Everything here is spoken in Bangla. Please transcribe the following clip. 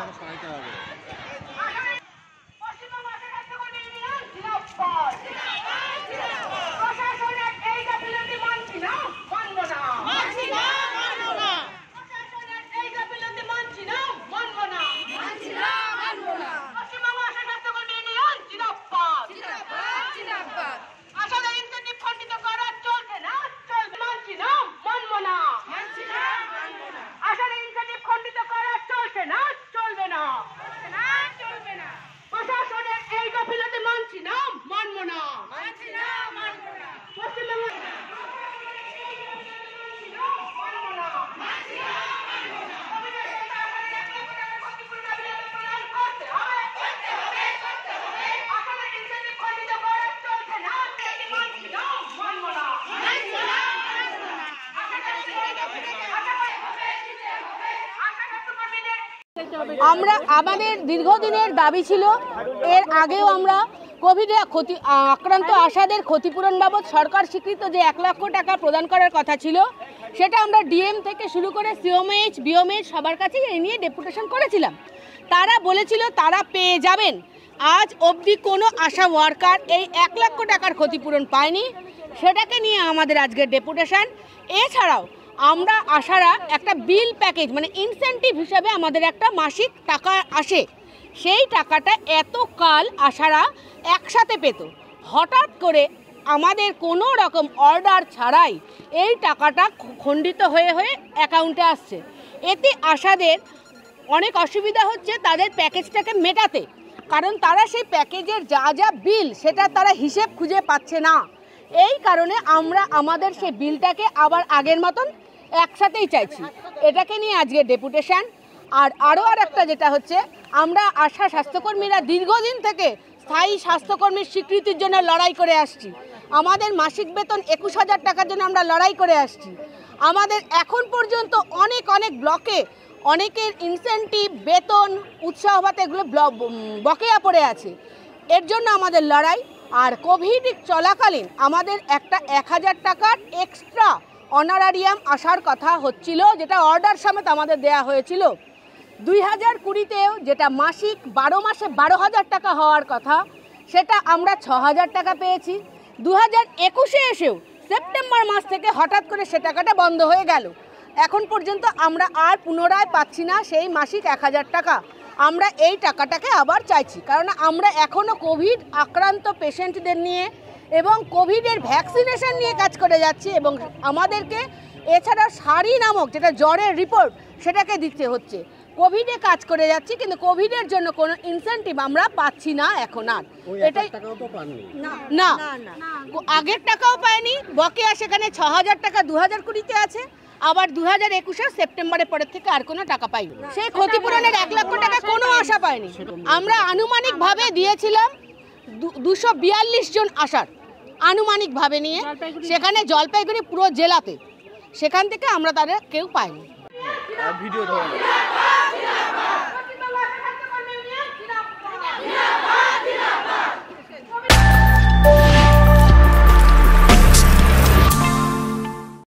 আমরা আমাদের দীর্ঘদিনের দাবি ছিল, এর আগেও আমরা কোভিডে আক্রান্ত আশাদের ক্ষতিপূরণ বাবদ সরকার স্বীকৃত যে 1 লক্ষ টাকা প্রদান করার কথা ছিল, সেটা আমরা ডিএম থেকে শুরু করে সিওমএইচ বিওমএইচ সবার কাছে এই নিয়ে ডেপুটেশন করেছিলাম। তারা বলেছিল তারা পেয়ে যাবেন। আজ অবধি কোনো আশা ওয়ার্কার এই 1 লক্ষ টাকার ক্ষতিপূরণ পায়নি। সেটাকে নিয়ে আমাদের আজকের ডেপুটেশন। এছাড়াও আমরা আশারা একটা বিল প্যাকেজ মানে ইনসেন্টিভ হিসাবে আমাদের একটা মাসিক টাকা আসে, সেই টাকাটা এতকাল আশারা একসাথে পেত। হঠাৎ করে আমাদের কোনো রকম অর্ডার ছাড়াই এই টাকাটা খণ্ডিত হয়ে হয়ে অ্যাকাউন্টে আসছে। এতে আশাদের অনেক অসুবিধা হচ্ছে তাদের প্যাকেজটাকে মেটাতে, কারণ তারা সেই প্যাকেজের যা যা বিল সেটা তারা হিসেব খুঁজে পাচ্ছে না। এই কারণে আমরা আমাদের সেই বিলটাকে আবার আগের মতন একসাথেই চাইছি। এটাকে নিয়ে আজকে ডেপুটেশন। আরও একটা যেটা হচ্ছে, আমরা আশা স্বাস্থ্যকর্মীরা দীর্ঘদিন থেকে স্থায়ী স্বাস্থ্যকর্মীর স্বীকৃতির জন্য লড়াই করে আসছি। আমাদের মাসিক বেতন 21,000 টাকার জন্য আমরা লড়াই করে আসছি। আমাদের এখন পর্যন্ত অনেক ব্লকে অনেকের ইনসেন্টিভ, বেতন, উৎসাহ ভাতা এগুলো বকেয়া পড়ে আছে। এর জন্য আমাদের লড়াই। আর কোভিড চলাকালীন আমাদের একটা 1,000 টাকার এক্সট্রা অনারারিয়াম আসার কথা হচ্ছিল, যেটা অর্ডার সমেত আমাদের দেয়া হয়েছিল। 2020-তেও যেটা মাসিক 12 মাসে 12,000 টাকা হওয়ার কথা, সেটা আমরা 6,000 টাকা পেয়েছি। 2021-এ এসেও সেপ্টেম্বর মাস থেকে হঠাৎ করে সে টাকাটা বন্ধ হয়ে গেল। এখন পর্যন্ত আমরা আর পুনরায় পাচ্ছি না সেই মাসিক 1,000 টাকা। আমরা এই টাকাটাকে আবার চাইছি, কারণ আমরা এখনও কোভিড আক্রান্ত পেশেন্টদের নিয়ে এবং কোভিডের ভ্যাকসিনেশন নিয়ে কাজ করে যাচ্ছি, এবং আমাদেরকে এছাড়া সারি নামক যেটা জ্বরের রিপোর্ট সেটাকে দিতে হচ্ছে। কোভিডে কাজ করে যাচ্ছি, কিন্তু কোভিডের জন্য কোনো ইনসেন্টিভ আমরা পাচ্ছি না এখন আর। এটাই না, আগের টাকাও পায়নি, বকেয়া সেখানে 6,000 টাকা 2020-তে আছে, আবার 2021-এর সেপ্টেম্বরের পরের থেকে আর কোনো টাকা পাইনি। সেই ক্ষতিপূরণের 1 লক্ষ টাকা কোনো আশা পায়নি। আমরা আনুমানিকভাবে দিয়েছিলাম 242 জন আশার, আনুমানিকভাবে নিয়ে, সেখানে জলপাইগুড়ি পুরো জেলাতে, সেখান থেকে আমরা তাদের কেউ পাইনি।